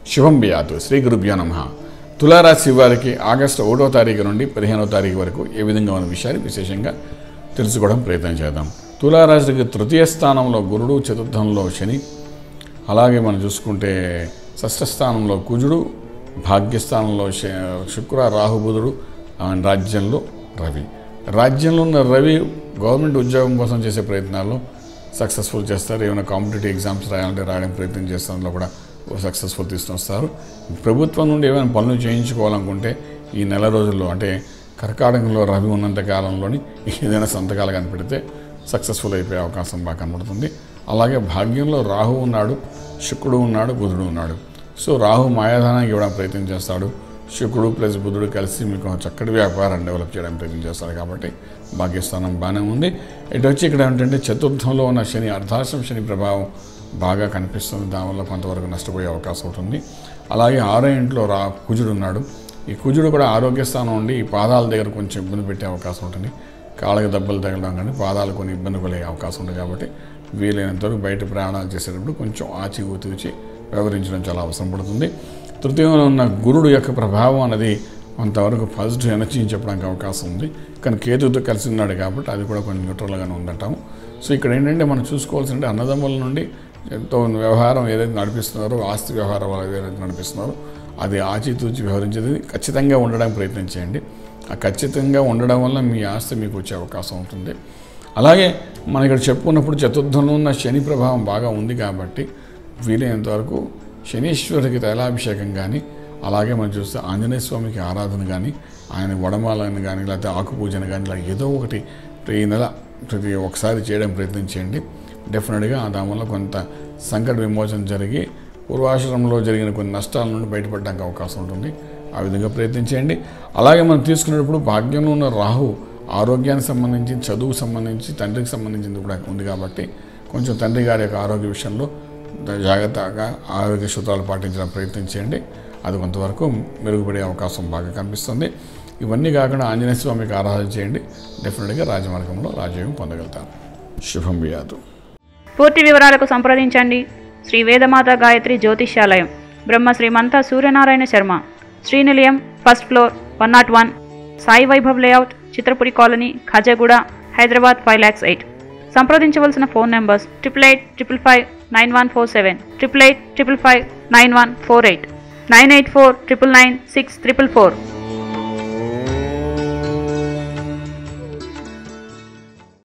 శుభం బియాతు. శ్రీ గురుభ్యో నమః. తులారాశి వారికి ఆగస్టు 1వ తారీఖు నుండి 15వ తారీఖు వరకు ఏ విధంగా ఉన్న విషయాన్ని విశేషంగా తెలుసుకోవడం ప్రయత్నం చేద్దాం. తులారాశికి తృతీయ స్థానంలో గురుడు, చతుర్థంలో శని, అలాగే మనం చూసుకుంటే షష్ఠ స్థానంలో కుజుడు, భాగ్యస్థానంలో శుక్ర, రాహు, బుధుడు, రాజ్యంలో రవి. రాజ్యంలో ఉన్న రవి గవర్నమెంట్ ఉద్యోగం కోసం చేసే ప్రయత్నాల్లో సక్సెస్ఫుల్ చేస్తారు. ఏమైనా కాంపిటేటివ్ ఎగ్జామ్స్ రాయాలంటే రాయడం ప్రయత్నం చేస్తాంలో కూడా సక్సెస్ఫుల్ తీసుకుని వస్తారు. ప్రభుత్వం నుండి ఏమైనా పనులు చేయించుకోవాలనుకుంటే ఈ నెల రోజుల్లో అంటే కర్కాటకంలో రవి ఉన్నంత కాలంలోని ఏదైనా సంతకాలు కనిపెడితే సక్సెస్ఫుల్ అయిపోయే అవకాశం బాగా కనబడుతుంది. అలాగే భాగ్యంలో రాహు ఉన్నాడు, శుక్రుడు ఉన్నాడు, బుధుడు ఉన్నాడు. సో రాహు మాయాధానానికి ఇవ్వడానికి ప్రయత్నం చేస్తాడు. శుక్రుడు ప్లస్ బుధుడు కలిసి మీకు చక్కటి వ్యాపారాన్ని డెవలప్ చేయడానికి ప్రయత్నం చేస్తారు. కాబట్టి భాగ్యస్థానం బాగానే ఉంది. ఇటు వచ్చి ఇక్కడ ఏంటంటే చతుర్థంలో ఉన్న శని, అర్ధాశ్రమ శని ప్రభావం బాగా కనిపిస్తుంది. దానివల్ల కొంతవరకు నష్టపోయే అవకాశం ఉంటుంది. అలాగే 6వ ఇంట్లో కుజుడు ఉన్నాడు. ఈ కుజుడు కూడా ఆరోగ్య స్థానం ఉండి ఈ పాదాల దగ్గర కొంచెం ఇబ్బంది పెట్టే అవకాశం ఉంటుంది. కాళ్ళకి దెబ్బలు తగలడం కానీ పాదాలు కొన్ని ఇబ్బంది పడే అవకాశం ఉంటుంది. కాబట్టి వీలైనంతవరకు బయట ప్రయాణాలు చేసేటప్పుడు కొంచెం ఆచితూచి వ్యవహరించడం చాలా అవసరం పడుతుంది. తృతీయంలో ఉన్న గురుడు యొక్క ప్రభావం అనేది కొంతవరకు పాజిటివ్ ఎనర్జీని చెప్పడానికి అవకాశం ఉంది. కానీ కేతుతో కలిసి ఉన్నాడు కాబట్టి అది కూడా కొంచెం న్యూట్రల్గానే ఉందంటాము. సో ఇక్కడ ఏంటంటే మనం చూసుకోవాల్సింటే అన్నదమ్ముల నుండి ఎంతో వ్యవహారం ఏదైతే నడిపిస్తున్నారో, ఆస్తి వ్యవహారం ఏదైతే నడిపిస్తున్నారో అది ఆచితూచి వ్యవహరించేది ఖచ్చితంగా ఉండడానికి ప్రయత్నం చేయండి. ఆ ఖచ్చితంగా ఉండడం వల్ల మీ ఆస్తి మీకు వచ్చే అవకాశం ఉంటుంది. అలాగే మనం ఇక్కడ చెప్పుకున్నప్పుడు చతుర్థంలో ఉన్న శని ప్రభావం బాగా ఉంది కాబట్టి వీలైనంతవరకు శనీశ్వరుడికి తైలాభిషేకం కానీ, అలాగే మనం చూస్తే ఆంజనేయ స్వామికి ఆరాధన కానీ, ఆయన వడమాలను కానీ, లేకపోతే ఆకుపూజన కానీ ఇలా ఏదో ఒకటి ఈ నెల ప్రతి ఒకసారి చేయడం ప్రయత్నం చేయండి. డెఫినెట్గా దానివల్ల కొంత సంకట విమోచన జరిగి పూర్వాశ్రమంలో జరిగిన కొన్ని నష్టాల నుండి బయటపడడానికి అవకాశం ఉంటుంది. ఆ విధంగా ప్రయత్నం చేయండి. అలాగే మనం తీసుకునేటప్పుడు భాగ్యంలో ఉన్న రాహు ఆరోగ్యానికి సంబంధించి, చదువుకు సంబంధించి, తండ్రికి సంబంధించింది కూడా ఉంది కాబట్టి కొంచెం తండ్రి గారి యొక్క ఆరోగ్య విషయంలో జాగ్రత్తగా ఆరోగ్య సూత్రాలు పాటించడం ప్రయత్నం చేయండి. అది కొంతవరకు మెరుగుపడే అవకాశం బాగా కనిపిస్తుంది. ఇవన్నీ కాకుండా ఆంజనేయ స్వామికి ఆరాధన చేయండి. డెఫినెట్గా రాజమార్గంలో రాజయోగం పొందగలుగుతారు. శుభం బియాదు. పూర్తి వివరాలకు సంప్రదించండి శ్రీ వేదమాత గాయత్రి జ్యోతిష్యాలయం, Brahma Srimantha Suryanarayana Sharma, Srinilayam, first floor, 101, Sai Vaibhav layout, Chitrapuri colony, Khajaguda, Hyderabad 5,08,000. సంప్రదించవలసిన ఫోన్ నెంబర్స్ 8885559147, 8855559148, 984999644.